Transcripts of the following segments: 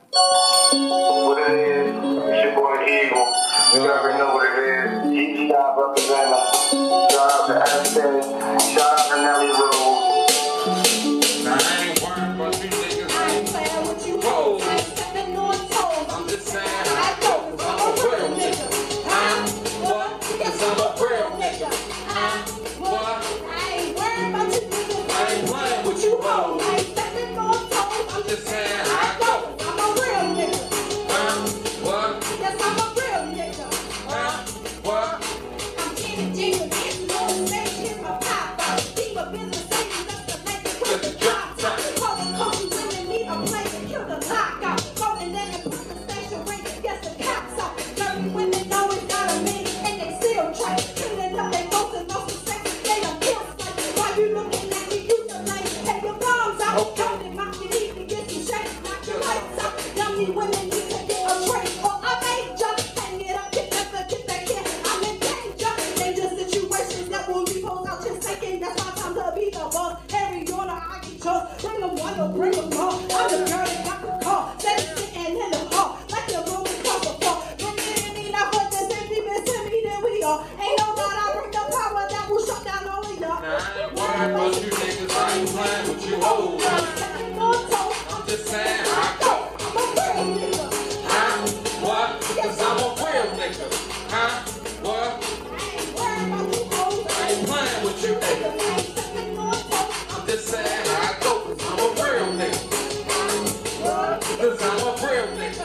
What it is, it's your boy Eagle. You already know what it is. GTI representative. Shout out to Aspen. Shout out to Nelly Rose. Now I ain't worried about you niggas. I ain't playing with you hoes. I ain't stepping on toes. I'm just saying I go, cause I'm a real nigga. What? Cause I'm a real nigga. What? I ain't worried about you niggas. I ain't playing with you hoes. I ain't stepping on toes. I'm just saying I go. I'm a real nigga. What? Yes, I'm a real nigga. What? I'm Kenny Jenkins. It's on stage. Here's my pop out. Keep a business saving. That's the make it quick to drop top. Call the coach. Women need a place to kill the lockout. Rolling in the prison station ring. Yes, the cops out. Dirty women know it's got a meaning. And they still try. Cleaning up their ghosts and most of sex. They done killed like. Why you looking at me? You the lame. Take your bombs out. Don't mock you need to get some shake. Knock your lights out. Dummy women need to get a trace or a major. Hang it up. Get that kid. I'm in danger. Dangerous situations that will be pulled out just taking. That's my time to be the boss. Every order I get chose. Bring them one or bring them all. I'm the girl that got the call. That is sitting in the hall. Like the room is across the floor. Bring it in me, not what this empty been to me, then we all. Ain't no God, I bring the power that will shut down all of y'all. Now I ain't worried about you niggas. I ain't playing with you hoes. I'm stepping on toes. I'm just saying I go. I'm a real nigga. What? Cause I'm a real nigga. What? I ain't worried about you hoes. I ain't playing with you niggas. I ain't stepping on toes. I'm just saying I go. Cause I'm a real nigga. Cause I'm a real nigga.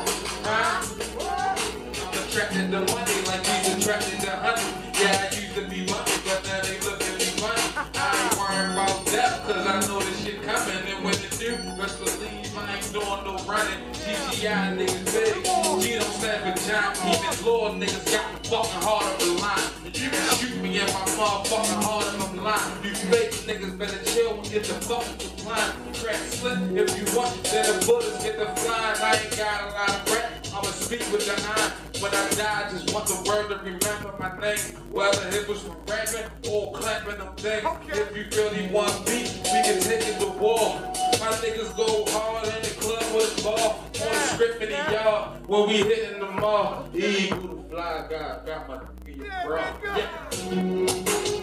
I'm attracted to money like he's attracted to honey. Yeah, I used to be money, but now they look at me funny. I ain't worried about that, cause I know this shit coming. And when it do, best believe I ain't doing no running. GTI niggas big. G don't stand for giant. Even Lord niggas got the fucking heart of the line. And you can shoot me in my motherfucking heart of the line. You fake niggas better chill and get the fucking decline. Crack slip if you want, then the bullets get the flying. I ain't got a lot of rap. I'ma speak with the eye. When I die, I just want the world to remember my name. Whether it was from rapping or clapping them things. If you really want beat, we can take it to war. My niggas go hard in the club with the ball. On the strip in the yard, when we hitting the mall. Eagle the fly guy, got my bro. Yeah.